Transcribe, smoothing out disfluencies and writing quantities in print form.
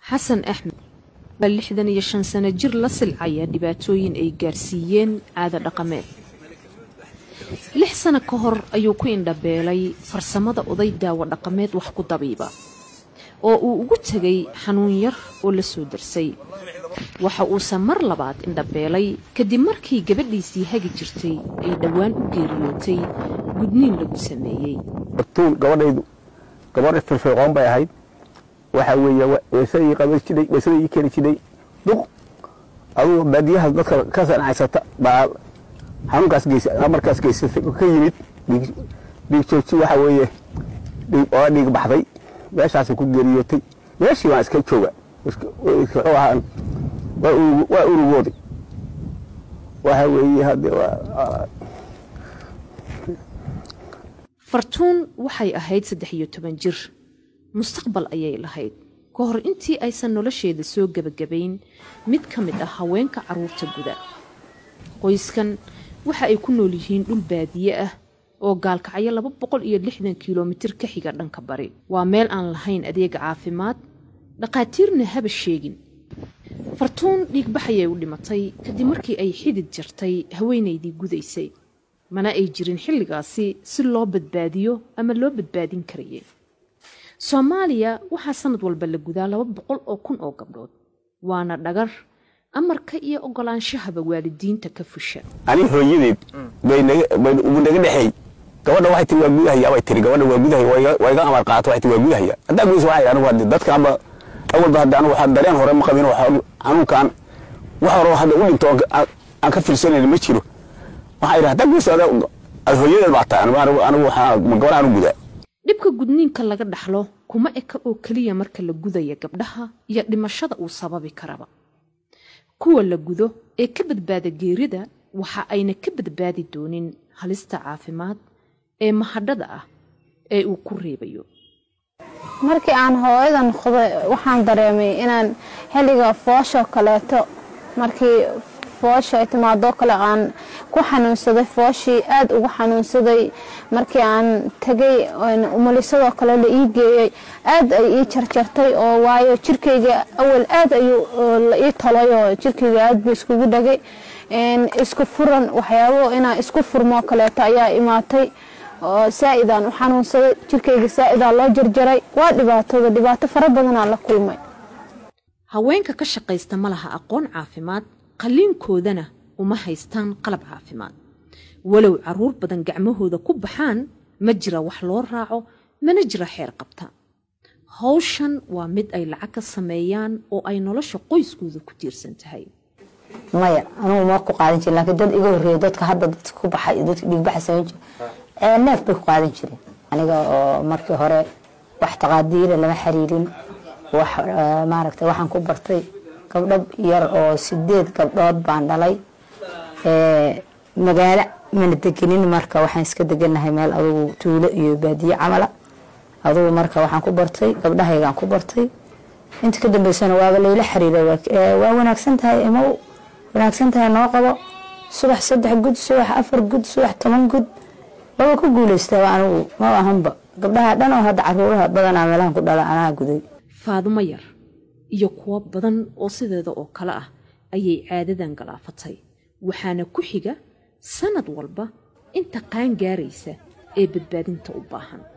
حسن أحمد باللحدن يشان سنة جير لسلعية دباتوين أي جارسيين عادة رقمات لح سنة كهر أيوكوين دبالي فرسمة أضيدا ورقمات وحكو طبيبة oo ugu tagay xanuun yar oo la soo darsay waxa uu samar labaad indhabeelay kadib markii gabadhiisii hagi jirtay ay dhawaan u geeriyootay gudniin lagu sameeyay tuun gabadhaydu gabar firfircoon bay ahayd waxa weeye weesadii qabadjiday weesadii keli jiday duq aduu baadiyaha dadka ka sanacsata baa xanuunkaas geysay markaas geysay ka yimid dhiig waxa weeye dhiig baxday meeshaas ku geeriyootay meeshii waan iska jooga waa urugooday waxa weeye hadda fartuun waxay ahayd 13 jir mustaqbal ayay lahayd ka hor intii aysan nolosheeda soo gabagabayn mid ka mid ah haweenka caruurta guda qoyskan waxa ay ku nool yihiin dhul baadiye ah oo gaalkacyo 260 kiiloomitir ka xiga dhanka bari waa meel aan lahayn adeeg caafimaad dhaqaatiirna haba sheegin fartuun dhiig baxayay u dhimatay kadib markii ay xidid jartay haweenaydii gudaysay mana ay jirin xilligaasi si loo badbaadiyo ama loo badbaadin karayay Soomaaliya waxa sanad walba la gudaa 200,000 oo gabdhood waana dhagar amarka iyo ogolaanshaha waalidiinta ka fusha ani hooyadeed bay ugu naga dhaxay gabadha waxay tiri waa gudahay way tiri gabadha waa gudahay way ga amar qaato waxay tiri waa gudahay hadda guus waxay anigu hadda dadka aba awalba hadda anigu waxaan dareen hore ma qabin waxa xanuunkan waxa hore hadda u dhinto aan ka fiirsanay ma jiro waxa iraahdaa guus hooyadeed baa taan anigu waxa ma gabadha anigu gudaa dhibka gudniinka laga dhaxlo kuma eka oo kaliya marka la gudaya gabdhaha iyo dhimashada uu sababi karaba kuwa la gudo ee ka badbaada geerida waxa ayna ka badbaadi doonin halista caafimaad ee mahadhada ah ee uu ku reebayo markii aan hooyadan qoday waxaan dareemay inaan xilliga foosho kaleeto markii foosho timaado kale aan ku xanuunsaday fooshii aad ugu xanuunsaday markii aan tagay umulisadoo kale la ii geeyay aad ay ii jarjartay oo waayo jirkayga awal aad ayuu la ii talay oo jirkayga aad buu iskugu dhagay isku furan waxyaabo inaan isku furmo kaleeto ayaa imaatay oo saa'idan u xanuunsaday jirkayga saa'ida loo jarjaray waa dhibaato fara badan aan la kulmay haweenka ka shaqeysta malaha aqoon caafimaad qaliinkoodana uma haystaan qalab caafimaad walow caruur badan gacmahooda ku baxaan ma jira wax loo raaco mana jira xeer qabta hawshan waa mid ay lacag ka sameeyaan oo ay nolosha qoyskooda ku tiirsan tahay maya anigu ma ku qaadan jirin laakiin dad iga horeeyay dadka hadda dadka ku baxay dadka dhiig baxsan neef bay ku qaadan jireen aniga oo markii hore wax taqaadiir lama xiriirin wax maaragtay waxaan ku bartay gabdho yar oo 8 gabdhood baan dhalay magaalo mana deganin marka waxaan iska deganahay meel adigu tuulo iyo baadiye camala adigu marka waxaan ku bartay gabdhahaygaan ku bartay inta ka dambeysana waaba layla xiriiray waa wanaagsan tahay ima wanaagsan tahay noo qabo subax 3 gud subax 4 gud subax 10 gud waa ku guuleystay anigu ma ahanba gabdhaha dhan oo hadda caruuraha badan meelahan ku dhala anaa guday Faadumo yar iyo kuwa badan oo sideeda oo kala ah ayay caadadan galaafatay waxaana ku xiga sanad walba inta qaan gaaraysa ee badbaadinta u baahan